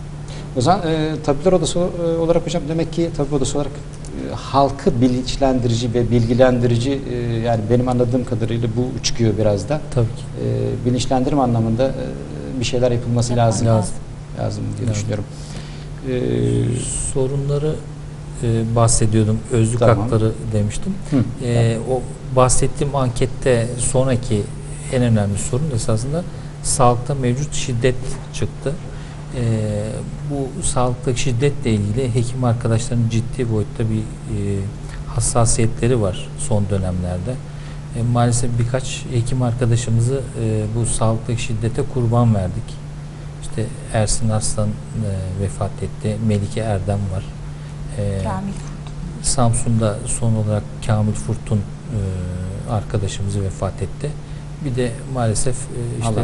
O zaman tabipler odası olarak hocam demek ki tabip odası olarak halkı bilinçlendirici ve bilgilendirici yani benim anladığım kadarıyla bu çıkıyor biraz da. Tabii ki. Bilinçlendirme anlamında bir şeyler yapılması lazım diye düşünüyorum. Sorunları bahsediyordum. Özlük hakları demiştim. O bahsettiğim ankette sonraki en önemli sorun esasında sağlıkta mevcut şiddet çıktı. Bu sağlıktaki şiddetle ilgili hekim arkadaşların ciddi boyutta bir hassasiyetleri var son dönemlerde. Maalesef birkaç hekim arkadaşımızı bu sağlıktaki şiddete kurban verdik. İşte Ersin Arslan vefat etti. Melike Erdem var. Samsun'da son olarak Kamil Furtun arkadaşımızı vefat etti. Bir de maalesef işte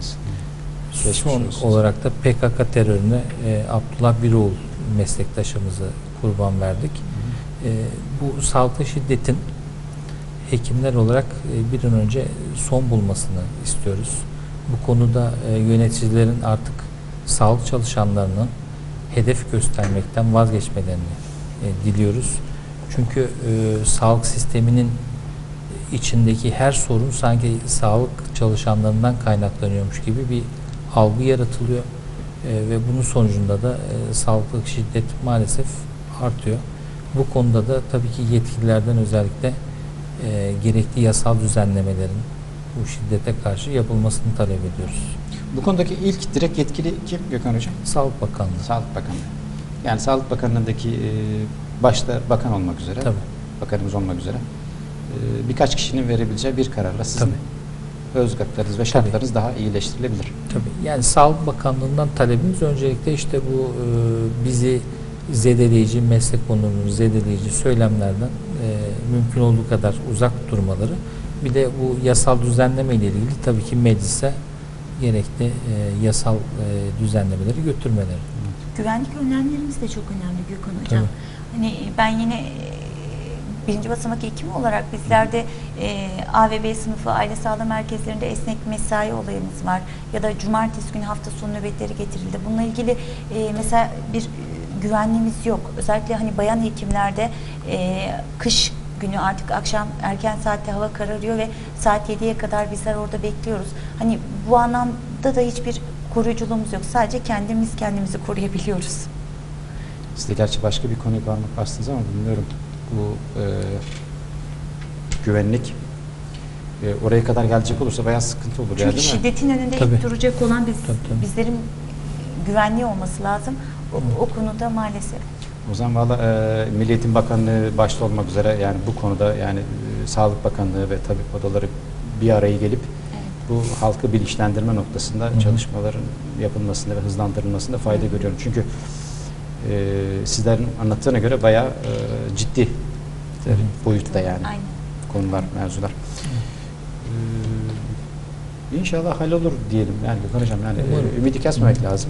son olarak da PKK terörüne Abdullah Biroğlu meslektaşımızı kurban verdik. Bu sağlıklı şiddetin hekimler olarak bir an önce son bulmasını istiyoruz. Bu konuda yöneticilerin artık sağlık çalışanlarının hedef göstermekten vazgeçmelerini diliyoruz. Çünkü sağlık sisteminin içindeki her sorun sanki sağlık çalışanlarından kaynaklanıyormuş gibi bir algı yaratılıyor ve bunun sonucunda da sağlıklı şiddet maalesef artıyor. Bu konuda da tabii ki yetkililerden özellikle gerekli yasal düzenlemelerin bu şiddete karşı yapılmasını talep ediyoruz. Bu konudaki ilk direkt yetkili kim Gökhan Hocam? Sağlık Bakanlığı. Sağlık Bakanlığı. Yani Sağlık Bakanlığı'ndaki başta bakan olmak üzere, tabii, bakanımız olmak üzere birkaç kişinin verebileceği bir kararla sizin özlük haklarınız ve şartlarınız daha iyileştirilebilir. Tabii. Yani Sağlık Bakanlığı'ndan talebimiz öncelikle işte bu bizi zedeleyici, meslek onurunu zedeleyici söylemlerden mümkün olduğu kadar uzak durmaları. Bir de bu yasal düzenleme ile ilgili tabii ki meclise gerekli yasal düzenlemeleri götürmeleri. Güvenlik önlemlerimiz de çok önemli Gökhan Hocam. Tabii. Hani ben yine 1. basamak hekimi olarak bizlerde A ve B sınıfı aile sağlığı merkezlerinde esnek mesai olayımız var. Ya da cumartesi günü hafta sonu nöbetleri getirildi. Bununla ilgili mesela bir güvenliğimiz yok. Özellikle hani bayan hekimlerde kış günü artık akşam erken saatte hava kararıyor ve saat 7'ye kadar bizler orada bekliyoruz. Hani bu anlamda da hiçbir koruyuculuğumuz yok. Sadece kendimizi koruyabiliyoruz. Siz de gerçi başka bir konuya parmak bastınız ama bilmiyorum. Bu güvenlik oraya kadar gelecek olursa bayağı sıkıntı olur. Çünkü yani, değil mi? şiddetin önünde Tabii. ilk duracak olan Tabii. bizlerin güvenliği olması lazım. O konuda maalesef. O zaman valla Milli Eğitim Bakanlığı başta olmak üzere yani bu konuda yani Sağlık Bakanlığı ve tabip odaları bir araya gelip bu halkı bilinçlendirme noktasında çalışmaların yapılmasında ve hızlandırılmasında fayda görüyorum. Çünkü sizlerin anlattığına göre bayağı ciddi boyutta yani Aynen. konular, mevzular. İnşallah hallolur diyelim yani Gökhan Hocam yani ümidi kesmemek lazım.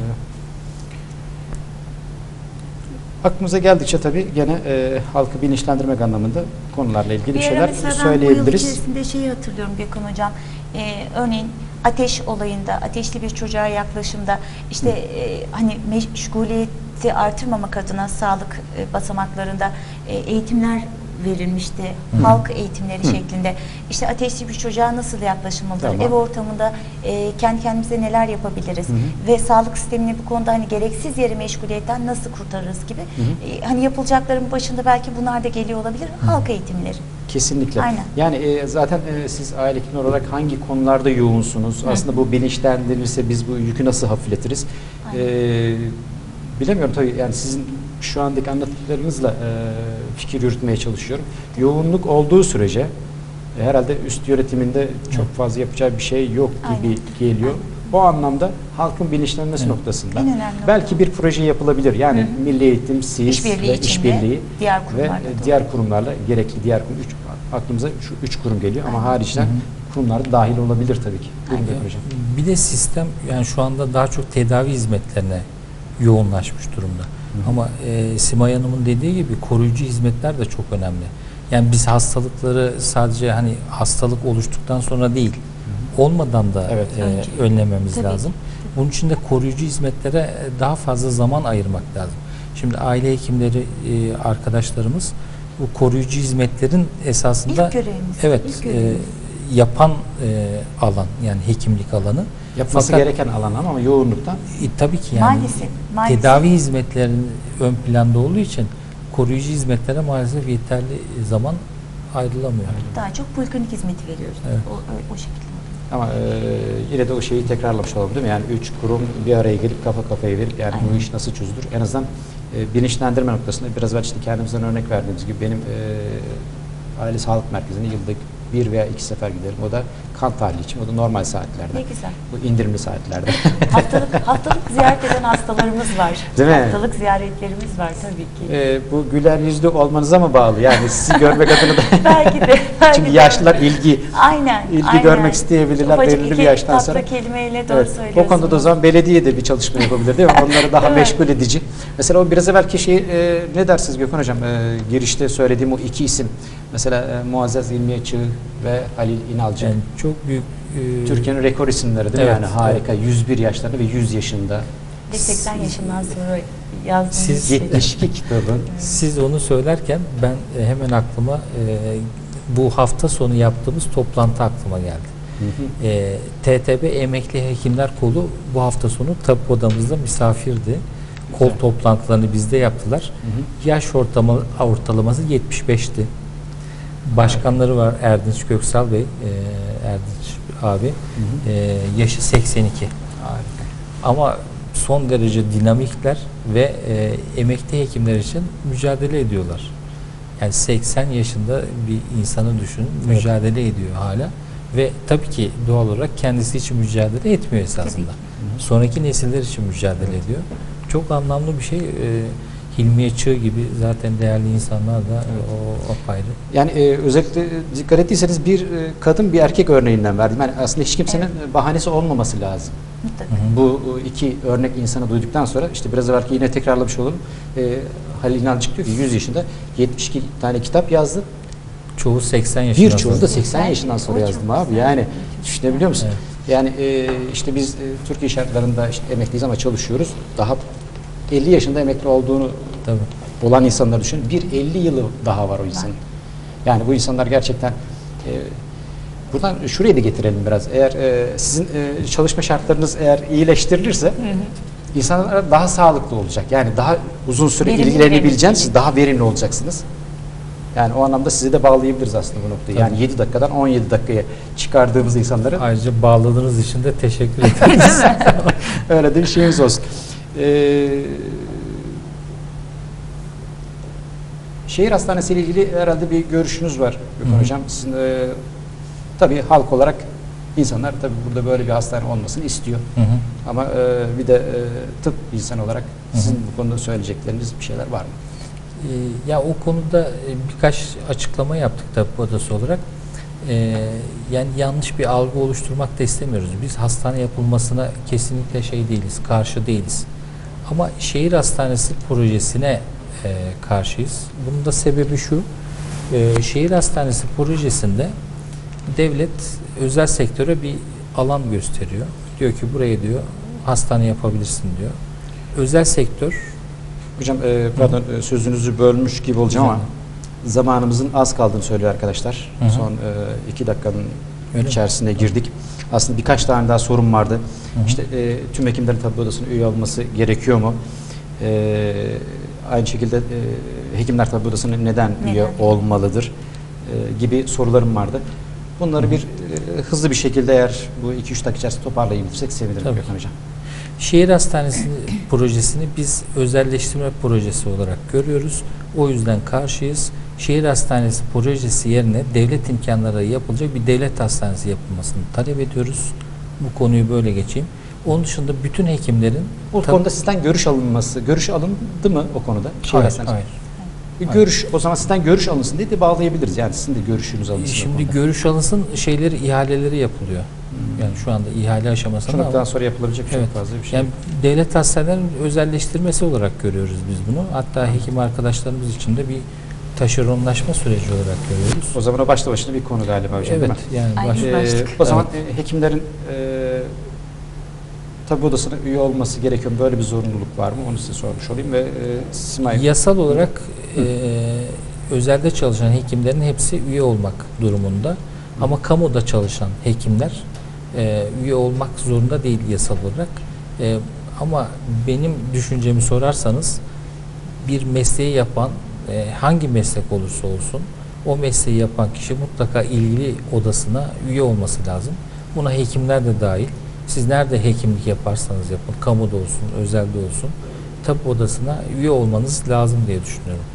Aklımıza geldikçe tabii gene halkı bilinçlendirmek anlamında konularla ilgili şeyler söyleyebiliriz. Bu yıl içerisinde şeyi hatırlıyorum Gökhan Hocam. Örneğin ateş olayında, ateşli bir çocuğa yaklaşımda işte hani meşguliyeti artırmamak adına sağlık basamaklarında eğitimler verilmişti. Halk eğitimleri şeklinde. İşte ateşli bir çocuğa nasıl yaklaşılmalıdır? Tamam. Ev ortamında kendi kendimize neler yapabiliriz? Ve sağlık sistemini bu konuda hani gereksiz yere meşguliyetten nasıl kurtarırız gibi. Hani yapılacakların başında belki bunlar da geliyor olabilir. Halk eğitimleri. Kesinlikle. Aynen. Yani zaten siz aile hekimi olarak hangi konularda yoğunsunuz? Aslında bu bilinçlendirilirse biz bu yükü nasıl hafifletiriz? Bilemiyorum tabii yani sizin şu andaki anlattıklarınızla fikir yürütmeye çalışıyorum. Yoğunluk olduğu sürece herhalde üst yönetiminde çok fazla yapacağı bir şey yok gibi geliyor. O anlamda halkın bilinçlenmesi noktasında belki bir proje yapılabilir. Yani Milli Eğitim, SİİS ve işbirliği ve diğer kurumlarla gerekli diğer kurum, aklımıza şu 3 kurum geliyor ama haricten kurumlar da dahil olabilir tabii ki. Bir de sistem yani şu anda daha çok tedavi hizmetlerine yoğunlaşmış durumda. Ama Simay Hanım'ın dediği gibi koruyucu hizmetler de çok önemli. Yani biz hastalıkları sadece hani hastalık oluştuktan sonra değil, olmadan da önlememiz lazım. Bunun için de koruyucu hizmetlere daha fazla zaman ayırmak lazım. Şimdi aile hekimleri arkadaşlarımız bu koruyucu hizmetlerin esasında yapan alan yani hekimlik alanı. Yapması gereken alan ama yoğunluktan. Tabii ki yani maalesef. Tedavi hizmetlerinin ön planda olduğu için koruyucu hizmetlere maalesef yeterli zaman ayrılamıyor. Daha çok poliklinik hizmeti veriyoruz. Evet. O şekilde. Ama yine de o şeyi tekrarlamış olalım değil mi? Yani 3 kurum bir araya gelip kafa kafaya verip yani bu iş nasıl çözülür? En azından bilinçlendirme noktasında biraz evvel işte kendimizden örnek verdiğimiz gibi benim aile sağlık merkezine yılda 1 veya 2 sefer giderim. O da kan tahlili için. O da normal saatlerde. Ne güzel. Bu indirimli saatlerde. haftalık ziyaret eden hastalarımız var. Değil mi? Haftalık ziyaretlerimiz var tabii ki. Bu güler yüzlü olmanıza mı bağlı? Yani sizi görmek adına da. Belki de. Çünkü yaşlılar ilgi görmek isteyebilirler belirli bir yaştan sonra. Tatlı kelimeyle doğru söylüyorsunuz. O konuda da o zaman belediye de bir çalışma yapabilir değil mi? Onları daha meşgul edici. Mesela o biraz evvelki şey ne dersiniz Gökhan Hocam? Girişte söylediğim o 2 isim. Mesela Muazzez İlmiye Çığ ve Halil İnalcı. Yani çok büyük Türkiye'nin rekor isimleri değil mi? Yani harika. 100 yaşlarında ve 100 yaşında. Ve 80 yaşından sonra yazdığınız siz 72 kitabın. Siz onu söylerken ben hemen aklıma bu hafta sonu yaptığımız toplantı aklıma geldi. TTB Emekli Hekimler Kolu bu hafta sonu tabip odamızda misafirdi. Kol toplantılarını bizde yaptılar. Yaş ortalaması 75'ti. Başkanları var Erdinç Köksal Bey, Erdinç abi. Yaşı 82. Harika. Ama son derece dinamikler ve emekli hekimler için mücadele ediyorlar. Yani 80 yaşında bir insanı düşünün, mücadele ediyor hala. Ve tabii ki doğal olarak kendisi için mücadele etmiyor esasında. Sonraki nesiller için mücadele ediyor. Çok anlamlı bir şey. Hilmiye Çığ gibi zaten değerli insanlar da o ayrı. Yani özellikle dikkat ettiyseniz bir kadın bir erkek örneğinden verdim. Yani aslında hiç kimsenin bahanesi olmaması lazım. Bu 2 örnek insanı duyduktan sonra işte biraz evvelki yine tekrarlamış olalım. Halil İnalcık diyor ki 100 yaşında 72 tane kitap yazdı. Çoğu 80 yaşından sonra. Birçoğu da 80 yaşından sonra yazdım abi. Yani düşünebiliyor musun? Evet. Yani işte biz Türkiye şartlarında işte emekliyiz ama çalışıyoruz. Daha 50 yaşında emekli olduğunu olan insanları düşünün. Bir 50 yılı daha var o insanın. Yani bu insanlar gerçekten buradan şuraya da getirelim biraz. Eğer sizin çalışma şartlarınız eğer iyileştirilirse insanlar daha sağlıklı olacak. Yani daha uzun süre ilgilenebileceksiniz. Siz daha verimli olacaksınız. Yani o anlamda sizi de bağlayabiliriz aslında bu noktayı. Yani 7 dakikadan 17 dakikaya çıkardığımız insanları Ayrıca bağladığınız için de teşekkür ederiz. öyle de bir şeyimiz olsun. Şehir hastanesi ile ilgili herhalde bir görüşünüz var Gökhan Hocam. Sizin, tabii halk olarak insanlar tabii burada böyle bir hastane olmasını istiyor. Ama bir de tıp insanı olarak sizin bu konuda söyleyecekleriniz bir şeyler var mı? Ya o konuda birkaç açıklama yaptık tabip odası olarak. Yani yanlış bir algı oluşturmak da istemiyoruz. Biz hastane yapılmasına kesinlikle şey değiliz, karşı değiliz. Ama şehir hastanesi projesine karşıyız. Bunun da sebebi şu, şehir hastanesi projesinde devlet özel sektöre bir alan gösteriyor. Diyor ki buraya diyor hastane yapabilirsin diyor. Özel sektör. Hocam pardon sözünüzü bölmüş gibi olacağım ama zamanımızın az kaldığını söylüyor arkadaşlar. Son 2 dakikanın içerisine girdik. Aslında birkaç tane daha sorun vardı. İşte tüm hekimlerin tabip odasına üye olması gerekiyor mu? Aynı şekilde hekimler tabip odasına neden üye olmalıdır? Gibi sorularım vardı. Bunları bir hızlı bir şekilde eğer bu 2-3 dakika içerisinde toparlayabilirsek sevinirim Gökhan Hocam. Şehir hastanesi projesini biz özelleştirme projesi olarak görüyoruz. O yüzden karşıyız. Şehir hastanesi projesi yerine devlet imkanları yapılacak bir devlet hastanesi yapılmasını talep ediyoruz. Bu konuyu böyle geçeyim. Onun dışında bütün hekimlerin bu konuda sizden görüş alınması, görüş alındı mı o konuda? Hayır. Bir görüş, o zaman sizden görüş alınsın diye de bağlayabiliriz. Yani sizin de görüşünüz alınsın. Şimdi görüş alınsın, ihaleleri yapılıyor. Yani şu anda ihale aşamasında. Şu noktadan sonra yapılabilecek çok fazla bir şey. Yani devlet hastanelerinin özelleştirmesi olarak görüyoruz biz bunu. Hatta hekim arkadaşlarımız için de bir taşeronlaşma süreci olarak görüyoruz. O zaman o başlı başına bir konu galiba hocam. Evet. Yani o zaman hekimlerin tabip odasına üye olması gerekiyor. Böyle bir zorunluluk var mı? Onu size sormuş olayım ve Simay. Yasal olarak özelde çalışan hekimlerin hepsi üye olmak durumunda. Ama kamuda çalışan hekimler üye olmak zorunda değil yasal olarak. Ama benim düşüncemi sorarsanız bir mesleği yapan hangi meslek olursa olsun o mesleği yapan kişi mutlaka ilgili odasına üye olması lazım. Buna hekimler de dahil. Siz nerede hekimlik yaparsanız yapın, kamuda olsun, özelde olsun, tabip odasına üye olmanız lazım diye düşünüyorum.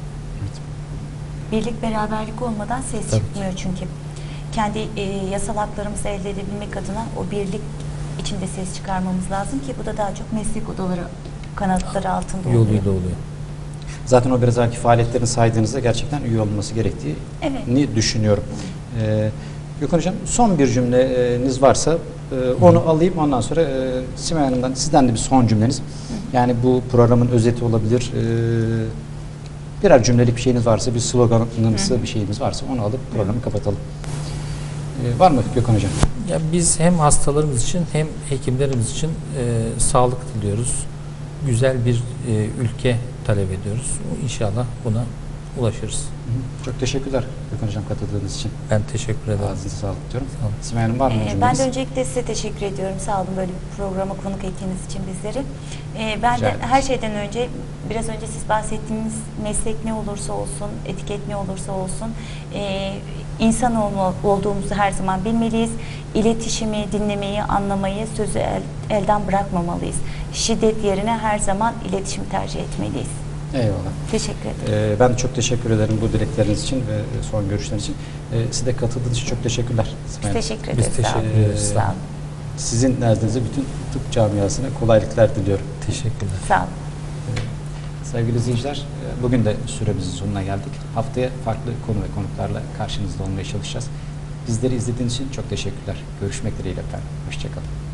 Birlik beraberlik olmadan ses çıkmıyor çünkü. Kendi yasal haklarımızı elde edebilmek adına o birlik içinde ses çıkarmamız lazım ki bu da daha çok meslek odaları kanatları altında oluyor. Yoluyla oluyor. Zaten o biraz belki faaliyetlerini saydığınızda gerçekten üye olması gerektiğini düşünüyorum. Gökhan Hocam son bir cümleniz varsa onu alayım, ondan sonra Simay Hanım'dan sizden de bir son cümleniz. Yani bu programın özeti olabilir. Birer cümlelik bir şeyiniz varsa, bir sloganınız, bir şeyiniz varsa onu alıp programı kapatalım. Var mı Gökhan Hocam? Ya biz hem hastalarımız için hem hekimlerimiz için sağlık diliyoruz. Güzel bir ülke talep ediyoruz. İnşallah buna ulaşırız. Çok teşekkürler Gökhan Hocam katıldığınız için. Ben teşekkür ederim. Ağzınıza sağlık diyorum. Simay Hanım var mı cümleniz? Ben de öncelikle size teşekkür ediyorum. Sağ olun böyle bir programa konuk ettiğiniz için bizleri. Ben de her şeyden önce biraz önce siz bahsettiğiniz meslek ne olursa olsun, etiket ne olursa olsun insan olduğumuzu her zaman bilmeliyiz. İletişimi, dinlemeyi, anlamayı, sözü elden bırakmamalıyız. Şiddet yerine her zaman iletişimi tercih etmeliyiz. Eyvallah. Teşekkür ederim. Ben de çok teşekkür ederim bu dilekleriniz için ve son görüşler için. Size katıldığınız için çok teşekkürler. Biz teşekkür ederiz. Biz teşekkür ederiz. Sağ olun. Sizin nezdinizde bütün tıp camiasına kolaylıklar diliyorum. Teşekkürler. Sağ olun. Sevgili izleyiciler, bugün de süremizin sonuna geldik. Haftaya farklı konu ve konuklarla karşınızda olmaya çalışacağız. Bizleri izlediğiniz için çok teşekkürler. Görüşmek dileğiyle efendim. Hoşçakalın.